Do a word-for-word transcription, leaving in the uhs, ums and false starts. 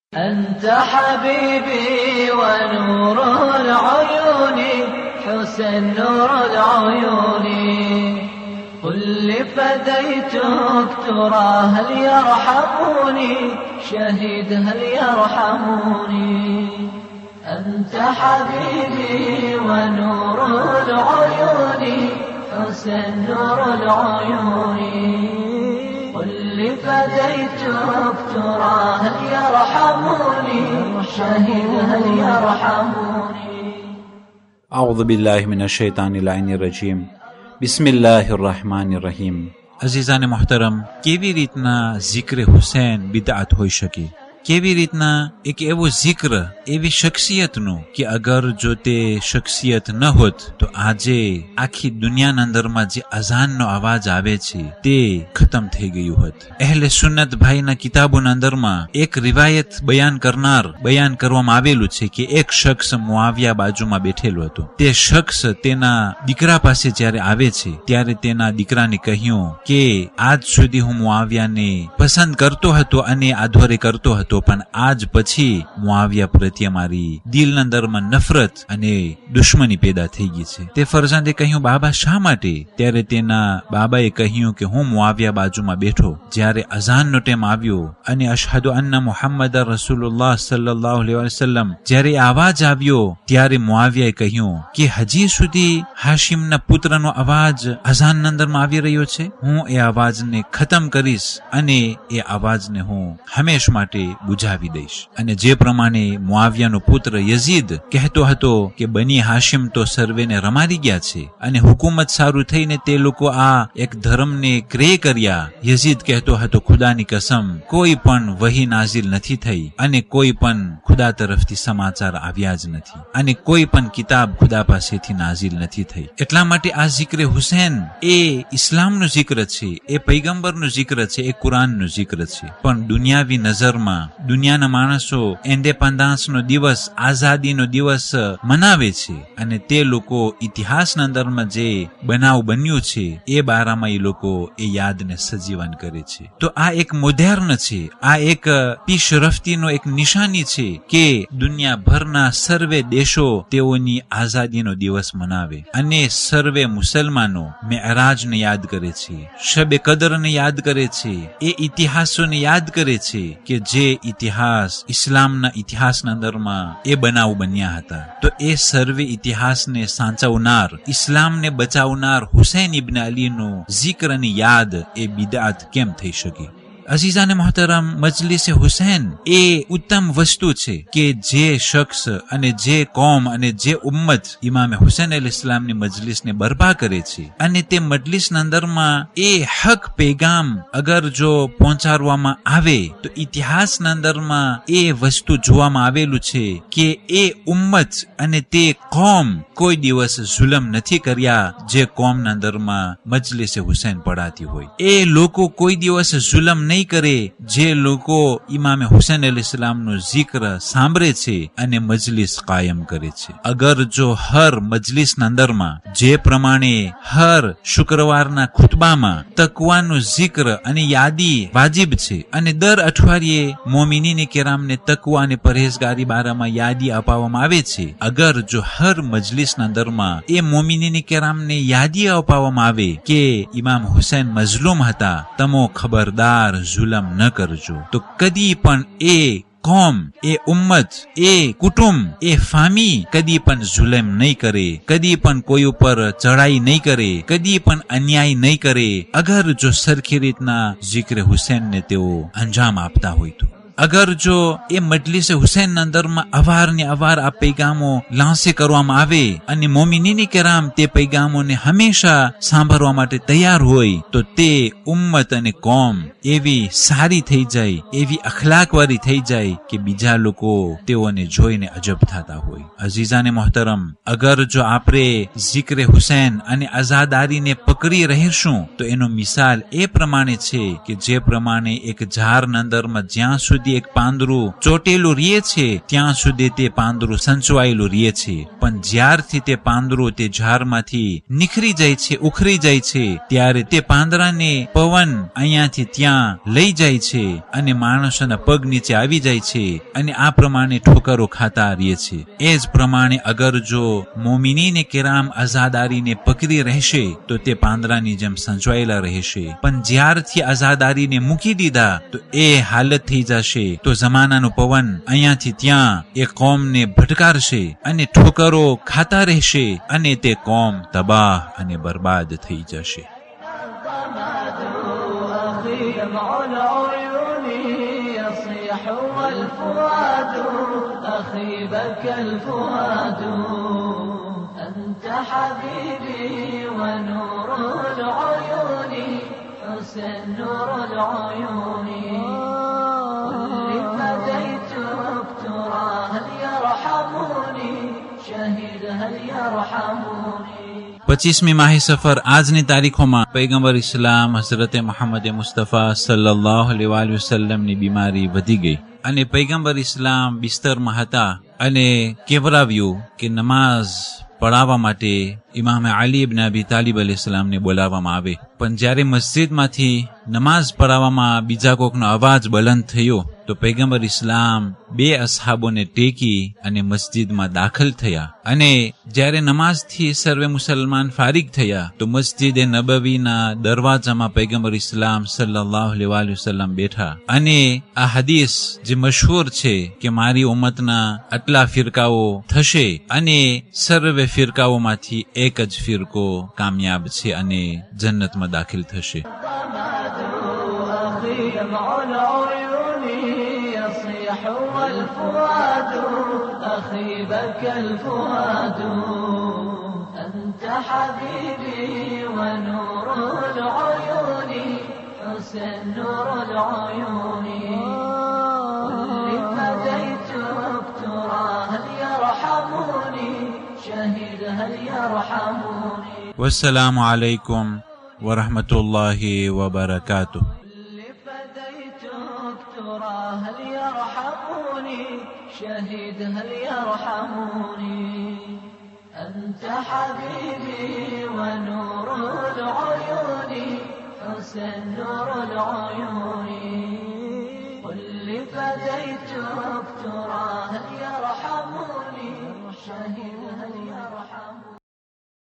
أنت حبيبي ونور العيون، حسن نور العيون، قل لفديتك ترى هل يرحموني، شهيد هل يرحموني. أنت حبيبي ونور العيون، حسن نور العيون، قل لفديتك ترى هل يرحموني، شهيد هل يرحموني. أعوذ بالله من الشیطان اللعین الرجیم. بسم الله الرحمن الرحیم. અઝીઝાને મોહતરમ, કેવી રીતના જિક્ર હુસૈન બિદઅત હોઈ શકે? કેવી રીતના એક એવો જિક્ર, એવી શખ્સિયતનું કે અગર જો તે શખ્સિયત ન હોત તો આજે આખી દુનિયાના અંદરમાં જે અઝાનનો અવાજ આવે છે તે ખતમ થઈ ગયું હોત. અહેલે સુન્નત ભાઈના કિતાબોના અંદરમાં એક રિવાયત બયાન કરનાર બયાન કરવામાં આવેલું છે કે એક શખ્સ મુઆવિયા બાજુમાં બેઠેલો હતો. તે શખ્સ તેના દીકરા પાસે જ્યારે આવે છે ત્યારે તેના દીકરાને કહ્યું કે આજ સુધી હું મુઆવિયાને પસંદ કરતો હતો અને આધોરે કરતો હતો, પણ આજ પછી મુઆવિયા પ્રત્યે મારી દિલના અંદરમાં નફરત અને દુશ્મની પેદા થઈ ગઈ છે. તે ફરજાંદે કહ્યું, બાબા શા માટે? ત્યારે તેના બાબાએ કહ્યું કે હું મુઆવિયા બાજુમાં બેઠો, જ્યારે અઝાનનો ટાઈમ આવ્યો અને અશહદુ અન્ના મુહમ્મદ રસૂલુલ્લાહ સલ્લલ્લાહુ અલૈહિ વસલ્લમ જ્યારે અવાજ આવ્યો ત્યારે મુઆવિયાએ કહ્યું કે હજી સુધી હાશિમના પુત્રનો અવાજ અઝાનના અંદરમાં આવી રહ્યો છે. હું એ અવાજને ખતમ કરીશ અને એ અવાજને હું હંમેશ માટે બુજાવી દઈશ. અને જે પ્રમાણે મુઆવિયાનો પુત્ર યઝીદ કહેતો હતો કે બની હાશિમ તો સર્વેને રમાડી ગયા છે અને હુકુમત સારું થઈને તે લોકો આ એક ધર્મને ક્રેય કર્યા. યઝીદ કહેતો હતો, ખુદાની કસમ કોઈ પણ વહી નાઝિલ નથી થઈ અને કોઈ પણ ખુદા તરફથી સમાચાર આવ્યા જ નથી અને કોઈ પણ કિતાબ ખુદા પાસેથી નાઝિલ નથી થઈ. એટલા માટે આ જિક્ર હુસૈન એ ઇસ્લામનું જિક્ર છે, એ પૈગંબરનું જિક્ર છે, એ કુરાનનું જિક્ર છે. પણ દુનિયાવી નજરમાં દુનિયાના માણસો ઇન્ડિપેન્ડન્સનો દિવસ, આઝાદીનો દિવસ મનાવે છે અને તે લોકો ઇતિહાસના અંદરમાં જે બનાવ બન્યું છે એ બારામાં એ લોકો એ યાદને સજીવન કરે છે. તો આ એક મોડર્ન છે, આ એક પીશરફતીનો એક નિશાની છે કે દુનિયાભરના સર્વે દેશો તેઓની આઝાદીનો દિવસ મનાવે અને સર્વે મુસલમાનો મેઅરાજને યાદ કરે છે, શબે કદરને યાદ કરે છે, એ ઇતિહાસોને યાદ કરે છે કે જે ઇતિહાસ ઇસ્લામના ઇતિહાસના અંદરમાં એ બનાવ બન્યા હતા. તો એ સર્વે ઇતિહાસને સાચવનાર, ઇસ્લામને બચાવનાર હુસૈન ઇબ્ન અલીનું જિક્રની યાદ એ બિદઅત કેમ થઈ શકે? અઝીઝાને મોહતરમ, મજલિસે હુસૈન એ ઉત્તમ વસ્તુ છે કે જે શખ્સ અને જે કોમ અને જે ઉમ્મત ઇમામ હુસૈન અલ ઇસ્લામની મજલિસને બરપા કરે છે અને તે મજલિસના અંદરમાં એ હક પેગામ અગર જો પહોંચાડવામાં આવે તો ઇતિહાસના અંદરમાં એ વસ્તુ જોવામાં આવેલું છે કે એ ઉમ્મત અને તે કોમ કોઈ દિવસ જુલમ નથી કર્યા જે કોમના અંદરમાં મજલિસે હુસૈન પડાતી હોય. એ લોકો કોઈ દિવસ જુલમ નહીં કરે જે લોકો ઇમામ હુસૈન અલ ઇસ્લામનું જિક્ર સાંભળે છે અને મજલિસ કાયમ કરે છે. અગર જો હર મજલિસના અંદરમાં જે પ્રમાણે હર શુક્રવારના ખુતબામાં તકવાનું જિક્ર અને યાદી વાજિબ છે અને દર અઠવાડિયે મોમિનીને કેરામને તકવા અને પરહેઝગારી બારામાં યાદી અપાવવામાં આવે છે, અગર જો હર મજલિસના અંદરમાં એ મોમિનીને કેરામને યાદી અપાવવામાં આવે કે ઇમામ હુસૈન મઝલૂમ હતા, તમો ખબરદાર જુલમ ન કરજો, તો કદી પણ એ કોમ, એ ઉમ્મત, એ કુટુંબ, એ ફામી કદી પણ જુલમ નહીં કરે, કદી પણ કોઈ ઉપર ચડાઈ નહીં કરે, કદી પણ અન્યાય નહીં કરે અગર જો સરખી રીતના જિક્ર હુસૈનને તેઓ અંજામ આપતા હોય તો. અગર જો એ મજલિસે હુસૈનના અંદરમાં અવારને અવાર આ પૈગામો લાંસે કરવામાં આવે અને મોમિનીની કેરામ તે પૈગામોને હંમેશા સાંભળવા માટે તૈયાર હોય તો તે ઉમ્મત અને કોમ એવી સારી થઈ જાય, એવી અખલાકવાળી થઈ જાય કે બીજા લોકો તેઓને જોઈને અજબ થતા હોય. અઝીઝાને મોહતરમ, અગર જો આપણે જિક્ર હુસૈન અને આઝાદારીને પકડી રહેશું તો એનો મિસાલ એ પ્રમાણે છે કે જે પ્રમાણે એક ઝાડના અંદરમાં જ્યાં સુધી સુધી એક પાંદડું ચોટેલું રહે છે ત્યાં સુધી તે પાંદડું સંચવાયેલું રહે છે, પણ જ્યારથી તે પાંદડું તે ઝાડમાંથી નીકળી જાય છે, ઉખરી જાય છે, ત્યારે તે પાંદડાને પવન અહીંયાથી ત્યાં લઈ જાય છે અને માણસોના પગ નીચે આવી જાય છે અને આ પ્રમાણે ઠોકરો ખાતા રહે છે. એ જ પ્રમાણે અગર જો મોમિનીને કિરામ આઝાદારીને પકડી રહેશે તો તે પાંદડાની જેમ સંચવાયેલા રહેશે, પણ જ્યારથી આઝાદારીને મૂકી દીધા તો એ હાલત થઈ જશે તો જમાનાનો પવન અહીંયાથી ત્યાં એ કોમને ભટકારશે અને ઠોકરો ખાતા રહેશે અને તે કોમ તબાહ અને બરબાદ થઈ જશે. أنت حبيبي ونور العيون حسن نور العيون اللي فديتك ترى هل يرحموني شهيد هل يرحموني. પચીસમી માહી સફર આજની તારીખોમાં પૈગંબર ઇસ્લામ હઝરત મુહમ્મદ મુસ્તફા સલ્લલ્લાહુ અલૈહિ વસલ્લમની બીમારી વધી ગઈ અને પૈગંબર ઇસ્લામ બિસ્તરમાં હતા અને કેવરાવ્યું કે નમાઝ પઢાવવા માટે ઇમામે અલી ઇબ્ન અબી તાલિબ અલૈહિસ્સલામને બોલાવવામાં આવે, પણ જ્યારે મસ્જિદમાંથી નમાઝ પઢાવવામાં બીજા કોકનો અવાજ બલંદ થયો તો પૈગંબર ઇસ્લામ બે અસહાબોને ટેકી અને મસ્જિદમાં દાખલ થયા અને જ્યારે નમાઝથી સર્વે મુસલમાન ફારિગ થયા તો મસ્જિદે નબવીના દરવાજામાં પૈગંબર ઇસ્લામ સલ્લલ્લાહુ અલૈહિ વસલ્લમ બેઠા અને આ હદીસ જે મશહૂર છે કે મારી ઉમ્મતના આટલા ફિરકાઓ થશે અને સર્વે ફિરકાઓમાંથી એક જ ફિરકો કામયાબ છે અને જન્નતમાં દાખલ થશે. والفؤاد أخي بكى الفؤاد أنت حبيبي ونور العيون حسن نور العيون اللي فديتك ترى هل يرحموني شهيد هل يرحموني. والسلام عليكم ورحمة الله وبركاته. هل يرحموني شهيد هل يرحموني أنت حبيبي ونور العيون حسن نور العيون قل لي فديتك ترى هل يرحموني شهيد هل يرحموني.